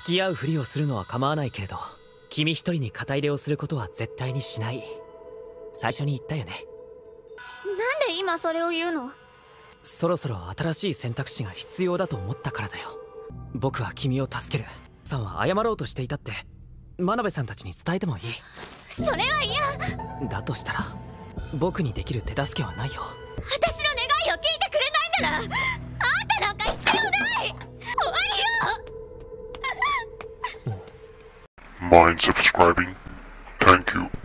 付き合うふりをするのは構わないけれど、君一人に肩入れをすることは絶対にしない。最初に言ったよね。 なんで今それを言うの？ そろそろ新しい選択肢が必要だと思ったからだよ。僕は君を助ける。さんは謝ろうとしていたって真鍋さんたちに伝えてもいい。 それは嫌だとしたら僕にできる手助けはないよ。 私の願いを聞いてくれないならあんたなんか必要ない。終わりよ。 Mind subscribing? Thank you.